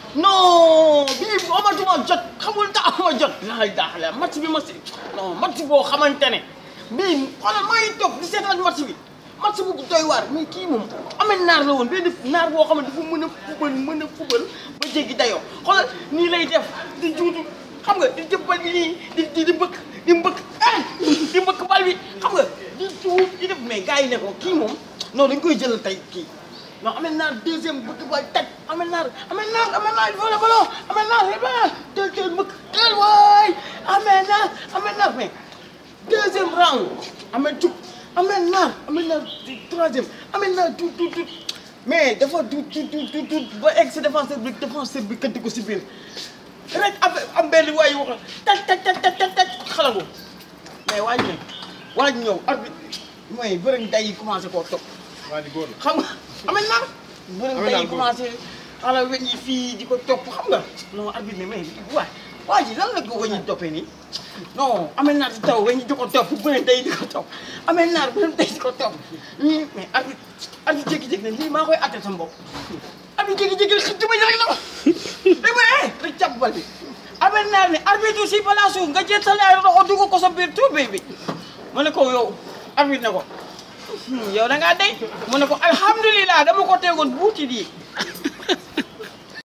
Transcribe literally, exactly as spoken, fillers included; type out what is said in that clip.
non bii amatuma jot xamul tax ama jot laay daaxle match bi ma si non match boo xamante ne bii xoolal maa ngi toog di seetaan match bi match bu doy waar mais kii moom amee naar la woon benn naar boo xam ne dafa mën a fubal mën a fubal ba jéggi dayoo xoolal nii lay def di juutu xam nga di jëbbal bi nii di di di mbëkk di mbëkk ah di mbëkk bal bi xam nga di tuut di def mais gars yi ne ko kii moom non dañ koy jëlal tey kii non amee naar deuxième bëgg ba taj amee naar amee naar amee naar voilà ballon amee naar voilà teel teel mbëkk teel waay amee naar amee naar mais deuxième round amee cuk amee naar amee naar troisième amee naar tuut tuut tuut mais dafa tuut tuut tuut tuut ba egg si défenseur bi défenseur bi këtt ko si biir rek am benn waay wax la taj taj taj taj taj xalangu mais waaj ne waaj ñëw arbitre mooy bërëng day yi commencé koo topp waa di góor la xam nga amee naa bërëng day yi commencé xala weñ yi fii di ko topp xam nga non arbitre ne mais waay waa ji lan la ko weñ yi toppee nii non amee naa si taw weñ yi di ko topp bërëng day di ko topp amee naa bërëng day di ko topp mais arbitre arbitre jékki-jékki ne lii maa koy atte sama bopp arbitre jékki-jékki xëcc ma rek la ma dégg nga eh rek jàpp bal bi amee naa ne arbitre si palaasu nga jël sa laay loxo dugg ko sa biir tuubéy bi ma ne ko yow arbitre ne ko yow da ngaa dey mu ne ko alhamdulilah dama ko tegoon buuti di